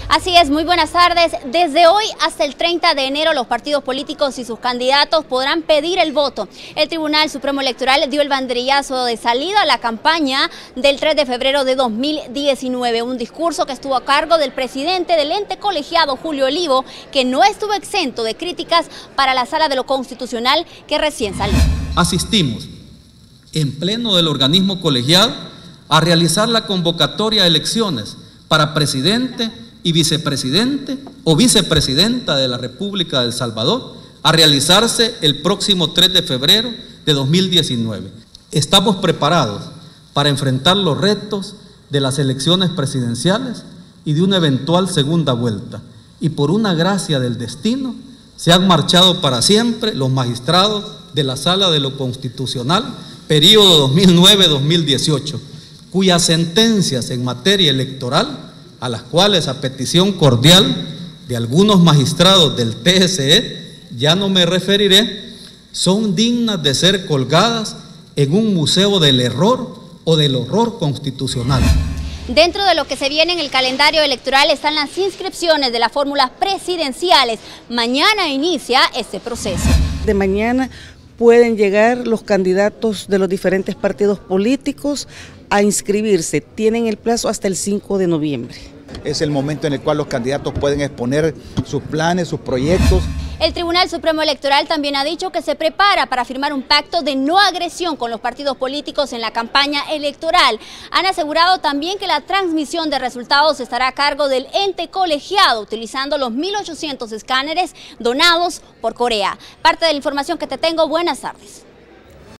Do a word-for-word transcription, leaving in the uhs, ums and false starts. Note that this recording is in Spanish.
Así es, muy buenas tardes. Desde hoy hasta el treinta de enero los partidos políticos y sus candidatos podrán pedir el voto. El Tribunal Supremo Electoral dio el banderillazo de salida a la campaña del tres de febrero de dos mil diecinueve. Un discurso que estuvo a cargo del presidente del ente colegiado, Julio Olivo, que no estuvo exento de críticas para la Sala de lo Constitucional que recién salió. Asistimos en pleno del organismo colegiado a realizar la convocatoria a elecciones para presidente y vicepresidente o vicepresidenta de la República de El Salvador, a realizarse el próximo tres de febrero de dos mil diecinueve. Estamos preparados para enfrentar los retos de las elecciones presidenciales y de una eventual segunda vuelta. Y por una gracia del destino, se han marchado para siempre los magistrados de la Sala de lo Constitucional, periodo dos mil nueve a dos mil dieciocho, cuyas sentencias en materia electoral, a las cuales a petición cordial de algunos magistrados del T S E, ya no me referiré, son dignas de ser colgadas en un museo del error o del horror constitucional. Dentro de lo que se viene en el calendario electoral están las inscripciones de las fórmulas presidenciales. Mañana inicia este proceso. De mañana pueden llegar los candidatos de los diferentes partidos políticos a inscribirse. Tienen el plazo hasta el cinco de noviembre. Es el momento en el cual los candidatos pueden exponer sus planes, sus proyectos. El Tribunal Supremo Electoral también ha dicho que se prepara para firmar un pacto de no agresión con los partidos políticos en la campaña electoral. Han asegurado también que la transmisión de resultados estará a cargo del ente colegiado, utilizando los mil ochocientos escáneres donados por Corea. Parte de la información que te tengo, buenas tardes.